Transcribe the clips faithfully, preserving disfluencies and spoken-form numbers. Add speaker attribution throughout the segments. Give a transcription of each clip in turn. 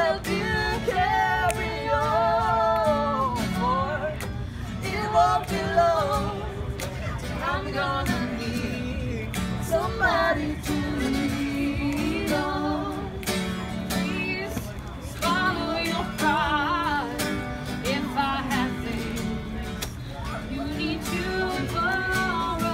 Speaker 1: help you carry on, for it won't be long till I'm gonna need somebody to lean on.
Speaker 2: Please swallow your pride. If I have things you need to borrow,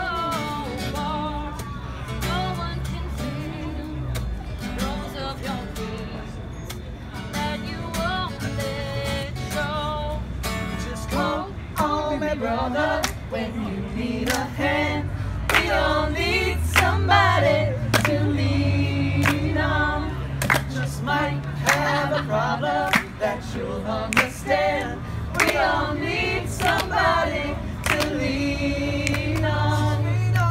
Speaker 2: for no one can feel those of your dreams that you won't let show.
Speaker 1: Just call on me, brother, when you need a hand. We all need somebody to lean on. Just might have a problem that you'll understand. We all need somebody to lean on.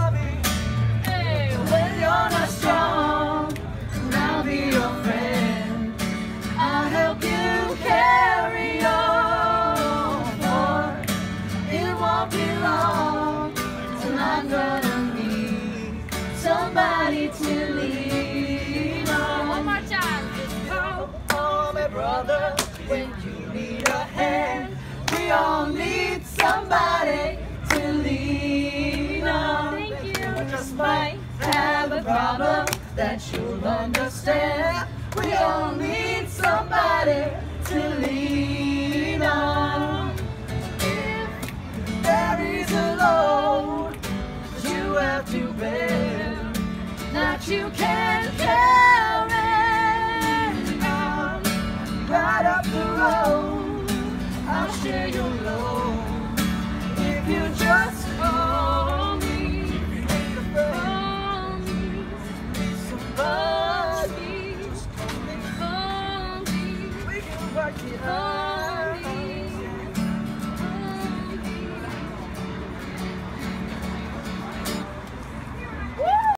Speaker 2: Hey,
Speaker 1: When you're not strong, I'll be your friend. I'll help you carry on, for it won't be long till I'm gonna need somebody to lean on.
Speaker 2: one more time. Just
Speaker 1: Call on me, brother, when you need a hand. We all need somebody to lean on.
Speaker 2: Thank you.
Speaker 1: We just might have a problem that you'll understand. We all need somebody to lean on. If there is a load that you have to bear, that you can't carry on, right up the road, I'll share your load. If you just call me,
Speaker 2: call me,
Speaker 1: somebody,
Speaker 2: call me,
Speaker 1: we can work it out.
Speaker 2: call